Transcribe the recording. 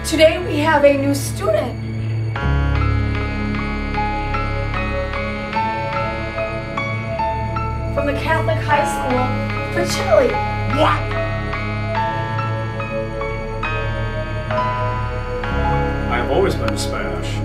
Today we have a new student. From the Catholic High School for Chile. What? I've always been Spanish.